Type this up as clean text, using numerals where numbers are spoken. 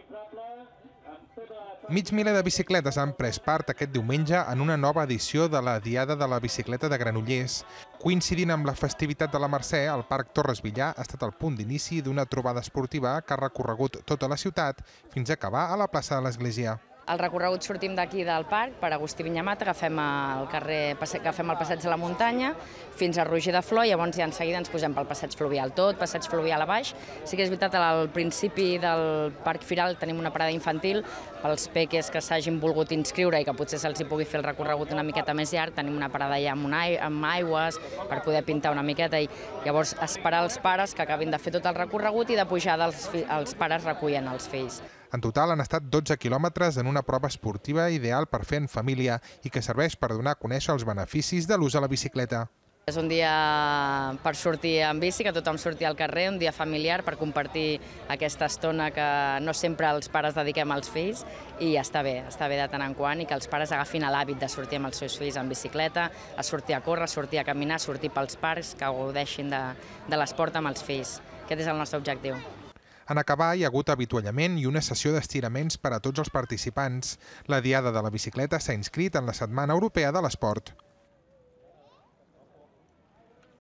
Mig miler de bicicletes han pres part aquest diumenge en una nova edició de la Diada de la Bicicleta de Granollers. Coincidint amb la festivitat de la Mercè, el Parc Torres Villar ha estat el punt d'inici d'una trobada esportiva que ha recorregut tota la ciutat fins a acabar a la plaça de l'Església. El recorregut sortim d'aquí del parc, per Agustí Vinyamat, agafem el passeig de la muntanya fins a Roger de Flor i llavors ja en seguida ens posem pel passeig fluvial, tot passeig fluvial a baix. Sí que és veritat, al principi del Parc Firal tenim una parada infantil pels peques que s'hagin volgut inscriure i que potser se'ls pugui fer el recorregut una miqueta més llarg. Tenim una parada ja amb aigües per poder pintar una miqueta i llavors esperar els pares que acabin de fer tot el recorregut i de pujada els pares recullen els fills. En total han estat 12 quilòmetres en una prova esportiva ideal per fer en família i que serveix per donar a conèixer els beneficis de l'ús de la bicicleta. És un dia per sortir en bici, que tothom surti al carrer, un dia familiar per compartir aquesta estona que no sempre els pares dediquem als fills i està bé de tant en quant i que els pares agafin l'hàbit de sortir amb els seus fills en bicicleta, a sortir a córrer, a sortir a caminar, a sortir pels parcs, que gaudeixin de l'esport amb els fills. Aquest és el nostre objectiu. En acabar, hi ha hagut avituallament i una sessió d'estiraments per a tots els participants. La Diada de la Bicicleta s'ha inscrit en la Setmana Europea de l'Esport.